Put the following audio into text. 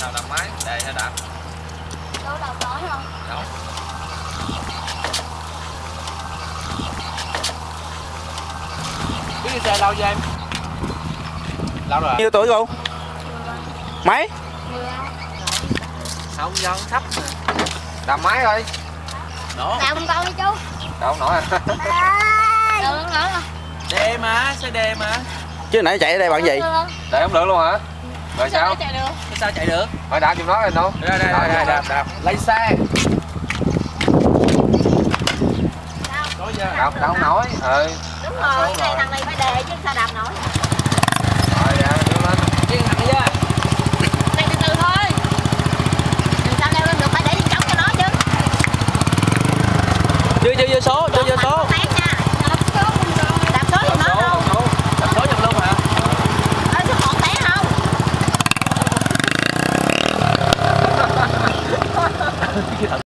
nào đạp máy, đề hay đạp? Đâu đạp nổi không? Đâu. Biết đi xe lâu chưa em? Lâu rồi. Nhiêu tuổi cô? Mấy? 12. Không, dân thấp mà. Đạp máy thôi. Nổ. Đạp không con đi chú. Đâu không nổi à. Đâu không nổi đâu. Đê mà, xe đê mà. Chứ nãy chạy ở đây bạn gì? Để không được luôn hả? Rồi sao? Chạy được. Sao chạy được? Phải đạp giùm nó rồi đâu? Đây, đạp. Lấy xe. Đạp không nổi. Ừ. Đúng rồi, cái này thằng này phải đề chứ sao đạp nổi. Rồi, đưa lên. Chiên thẳng ra.